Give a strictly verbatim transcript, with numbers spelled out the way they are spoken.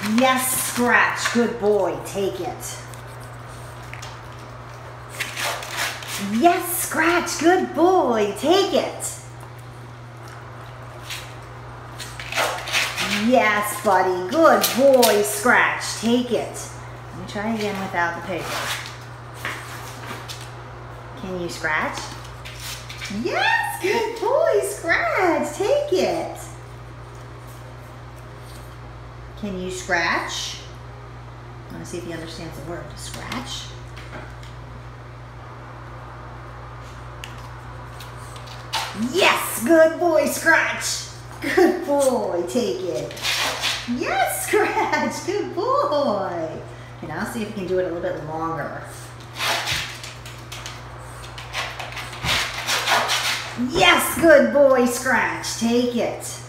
Yes, Scratch. Good boy. Take it. Yes, Scratch. Good boy. Take it. Yes, buddy. Good boy, Scratch. Take it. Let me try again without the paper. Can you scratch? Yes, good boy, Scratch. Take it. Can you scratch? I want to see if he understands the word. Scratch. Yes, good boy, Scratch. Good boy, take it. Yes, Scratch, good boy. Okay, now see if we can do it a little bit longer. Yes, good boy, Scratch, take it.